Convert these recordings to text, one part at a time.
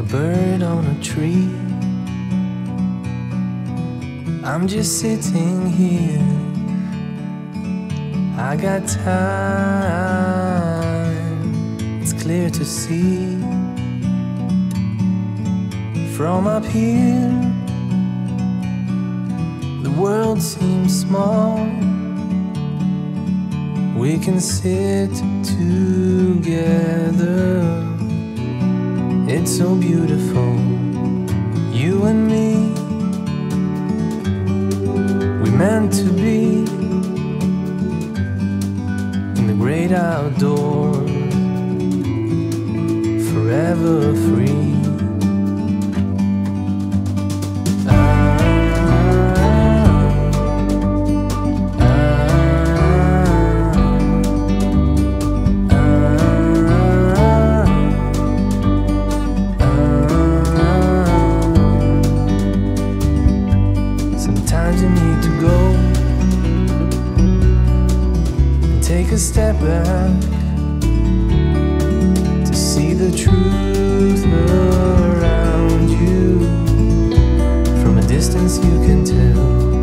bird on a tree. I'm just sitting here, I got time, it's clear to see. From up here, the world seems small. We can sit together, it's so beautiful, you and me. We meant to be in the great outdoors, forever free. Step back to see the truth around you. From a distance you can tell.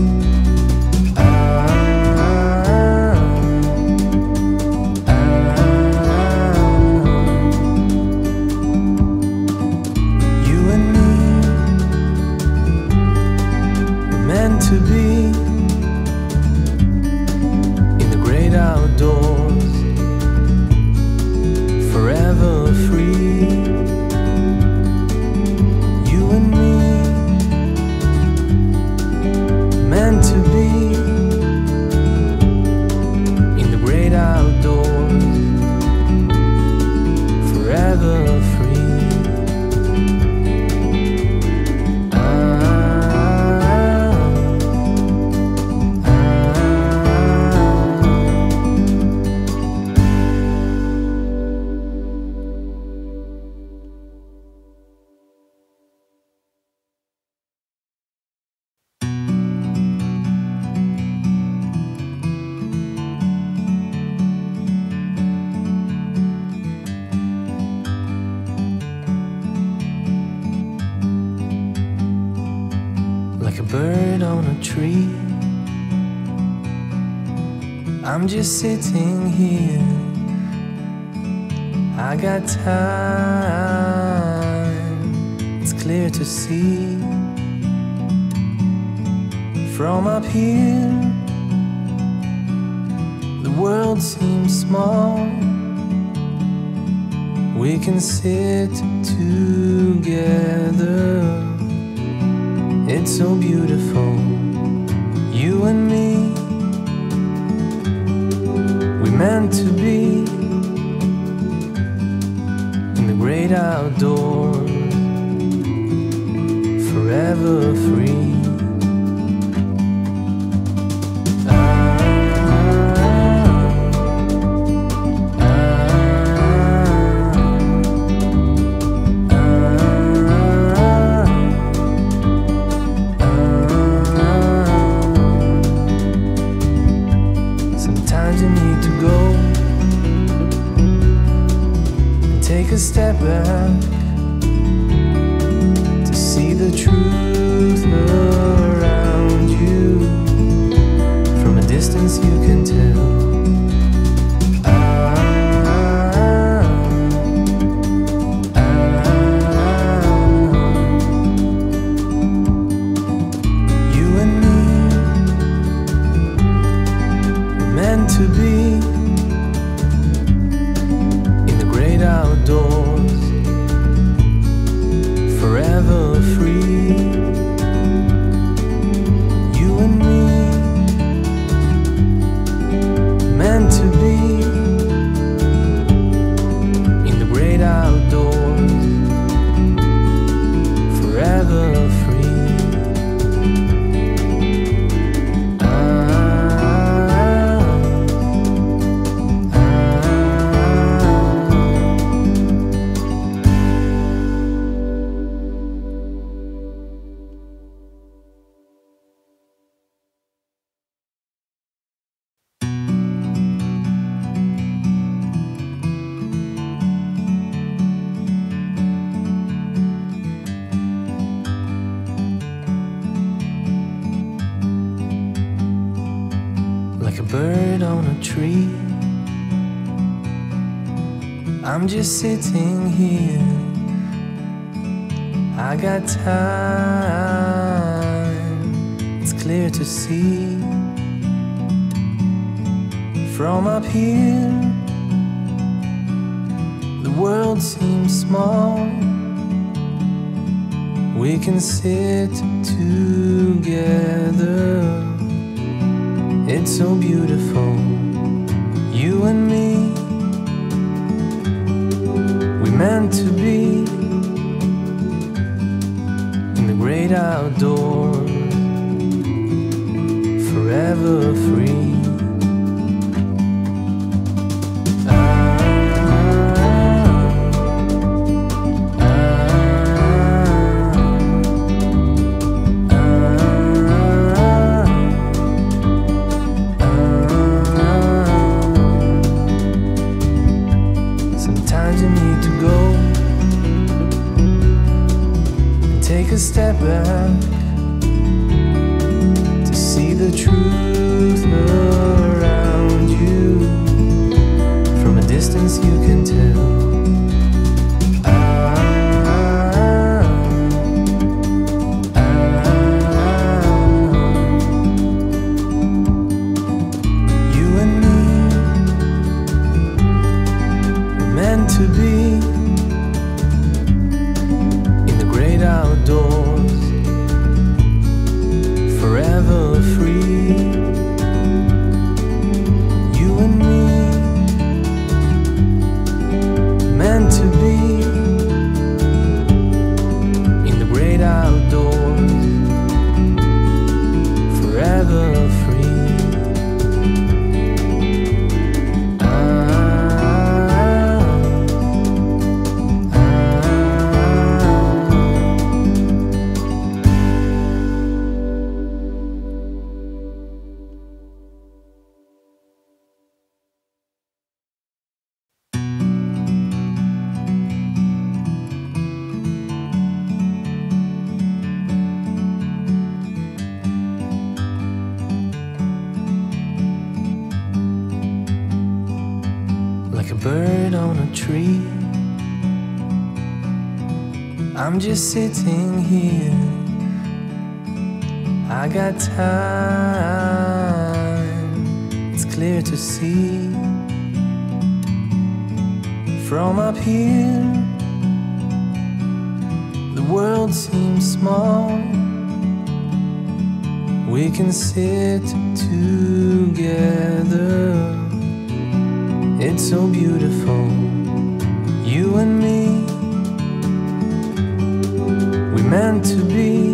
You and me were meant to be in the great outdoors, forever free. You and me, meant to be in the great outdoors, forever free. Like a bird on a tree, I'm just sitting here, I got time, it's clear to see. From up here, the world seems small. We can sit together, it's so beautiful, you and me. We meant to be in the great outdoors, forever free. Take a step back to see the truth bird on a tree. I'm just sitting here. I got time, it's clear to see. From up here, the world seems small. We can sit together. It's so beautiful, you and me. We meant to be in the great outdoors, forever free. Take a step back to see the truth around you. From a distance you can tell. You and me were meant to be outdoors, forever free. You and me, meant to be in the great outdoors, forever free. Like a bird on a tree, I'm just sitting here. I got time, it's clear to see. From up here, the world seems small. We can sit together. It's so beautiful, you and me. We meant to be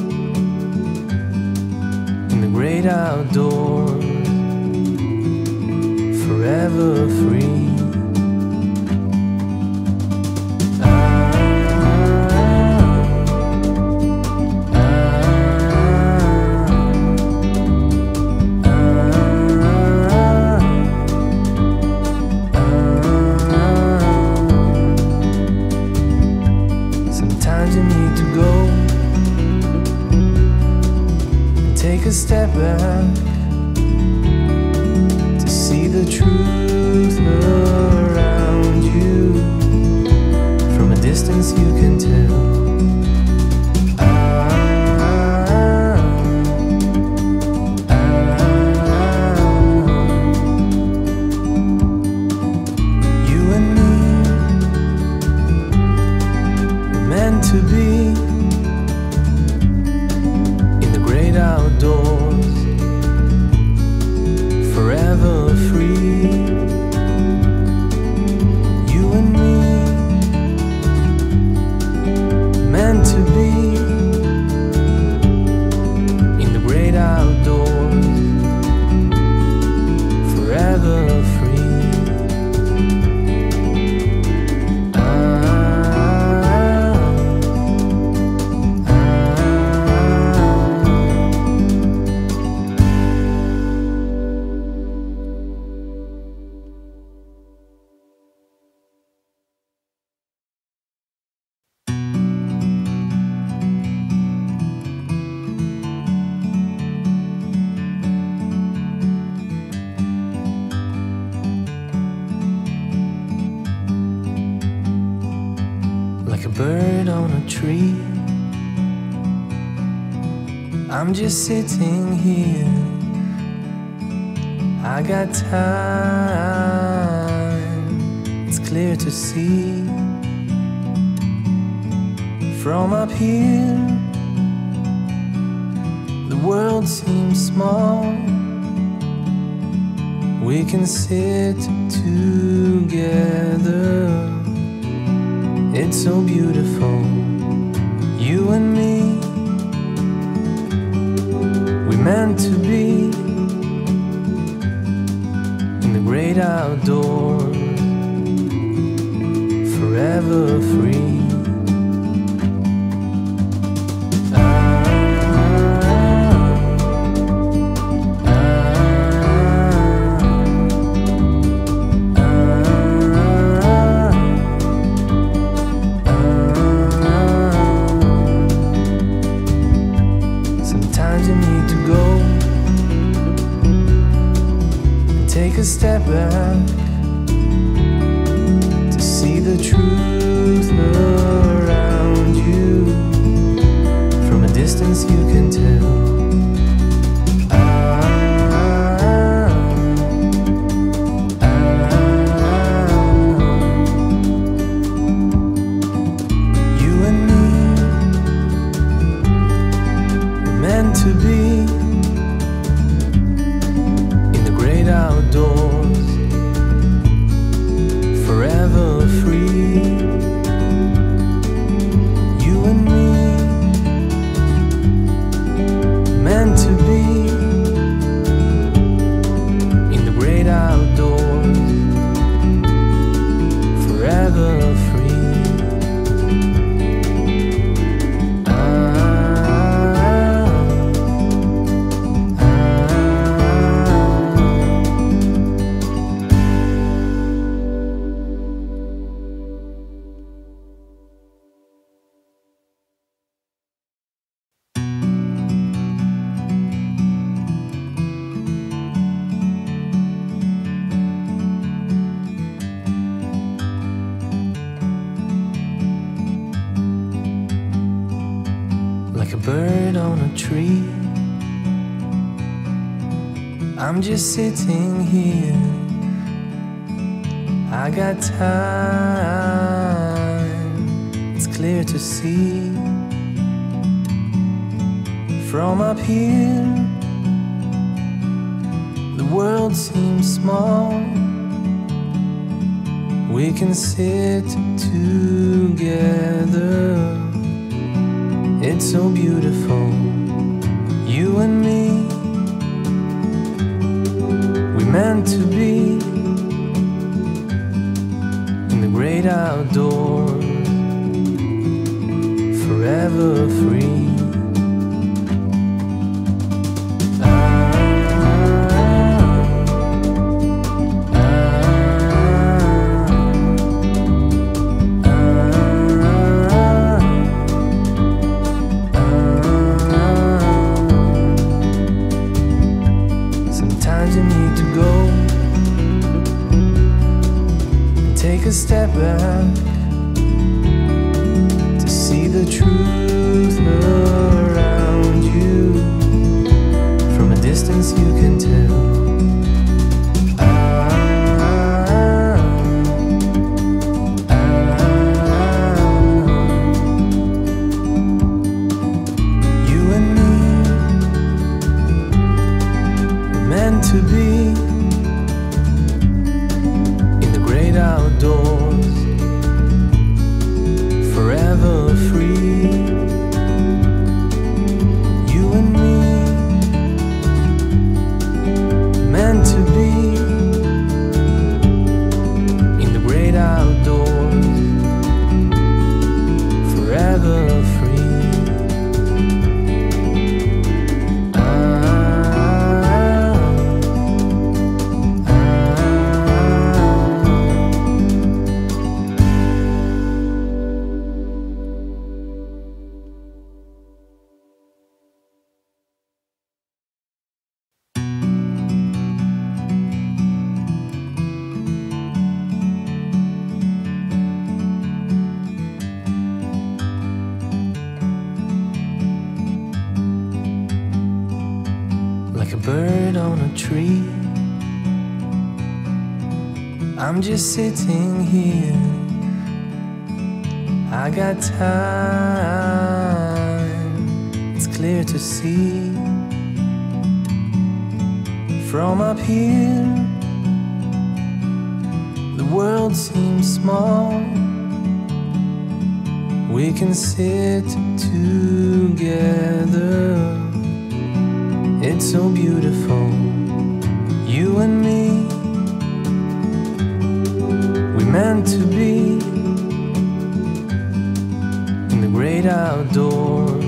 in the great outdoors, forever free. Take a step back to see the truth around you. From a distance you can tell. You and me were meant to be outdoors, forever free. You and me, meant to be in the great outdoors, forever free. bird on a tree. I'm just sitting here. I got time, it's clear to see. From up here, the world seems small. We can sit together. It's so beautiful, you and me. We meant to be in the great outdoors, forever free. Take a step back to see the truth around you. From a distance you can tell. You and me were meant to be outdoors, forever free. You and me, meant to be in the great outdoors, forever free. Like a bird on a tree, I'm just sitting here. I got time, it's clear to see. From up here, the world seems small. We can sit together. It's so beautiful, you and me. We meant to be in the great outdoors, forever free. Take a step back to see the truth like a bird on a tree. I'm just sitting here, I got time, it's clear to see. From up here, the world seems small. We can sit together, it's so beautiful, you and me. We meant to be in the great outdoors,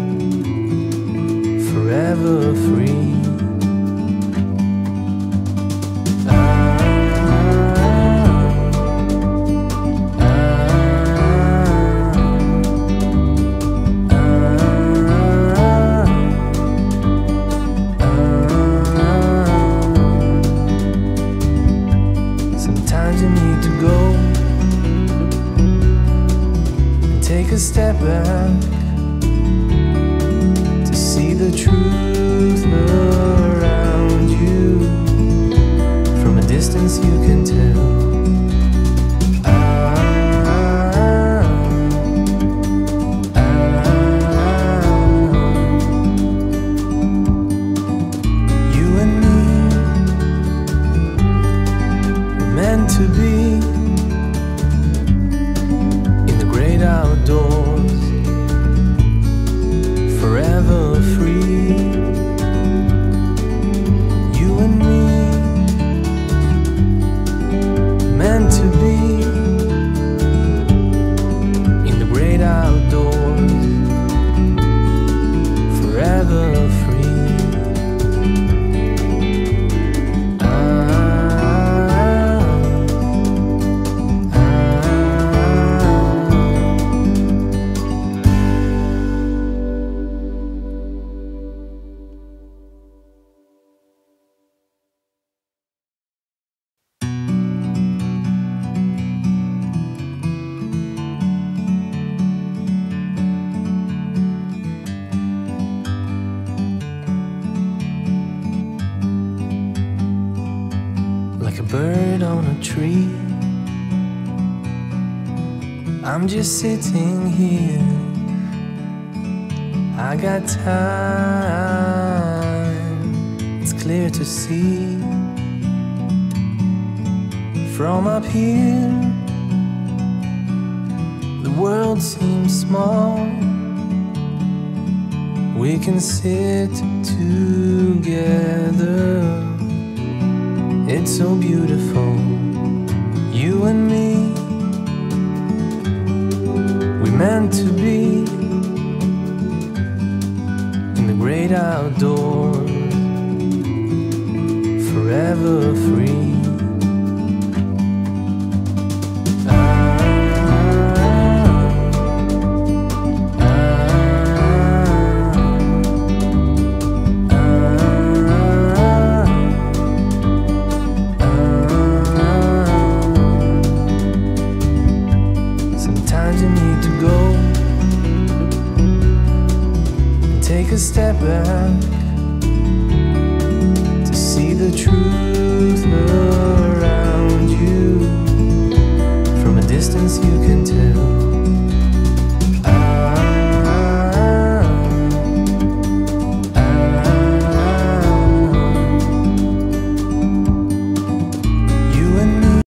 forever free. Step back to see the truth around you. From a distance you can tell. You and me were meant to be in the great outdoors, forever free. You and me, meant to be in the great outdoors, forever free. Like a bird on a tree, I'm just sitting here, I got time, it's clear to see. From up here, the world seems small. We can sit together, it's so beautiful, you and me. We meant to be in the great outdoors, forever free. Step back